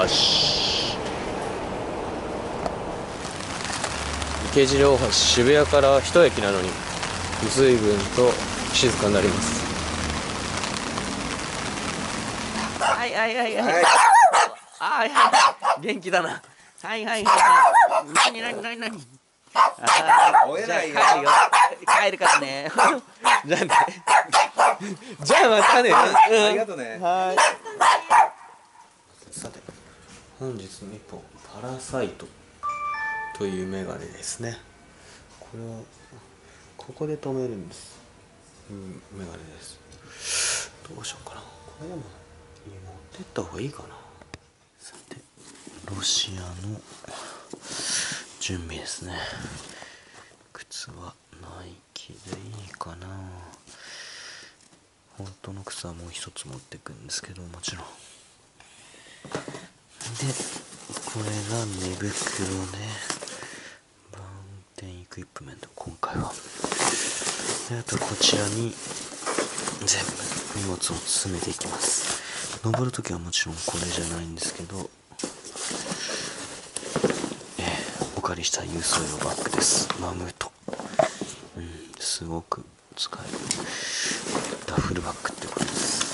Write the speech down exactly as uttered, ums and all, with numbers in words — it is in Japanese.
池尻大橋、渋谷から一駅なのに随分と静かになります。 はいはいはいはいはいはいはい元気だな。はいはいはいなになになになに。 追えないよ。 帰るからね。 じゃあね。じゃあまたね。 ありがとうね。 はい。さて、本日の一本、パラサイトというメガネですね。これはここで止めるんです。うん、メガネです。どうしようかな。これでも持ってった方がいいかな。さて、ロシアの準備ですね。靴はナイキでいいかな。本当の靴はもう一つ持ってくんですけど、もちろん。で、これが寝袋で、マウンテンエクイプメント、今回は。で、あとこちらに全部荷物を詰めていきます。登るときはもちろんこれじゃないんですけど、えー、お借りした郵送用バッグです。マムート。うん、すごく使えるダッフルバッグってことです。